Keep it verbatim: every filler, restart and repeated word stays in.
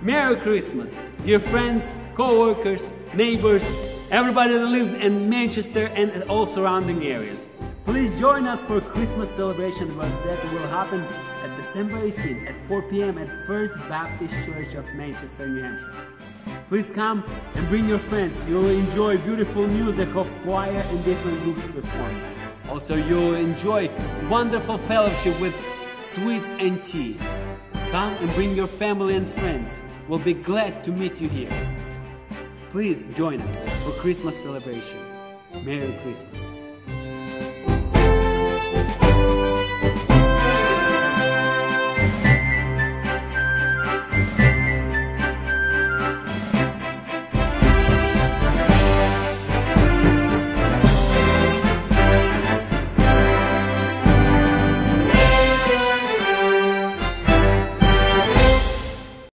Merry Christmas, dear friends, co-workers, neighbors, everybody that lives in Manchester and all surrounding areas. Please join us for Christmas celebration that will happen at December eighteenth at four p m at First Baptist Church of Manchester, New Hampshire. Please come and bring your friends. You'll enjoy beautiful music of choir and different groups performing. Also, you'll enjoy wonderful fellowship with sweets and tea. Come and bring your family and friends. We'll be glad to meet you here. Please join us for Christmas celebration. Merry Christmas.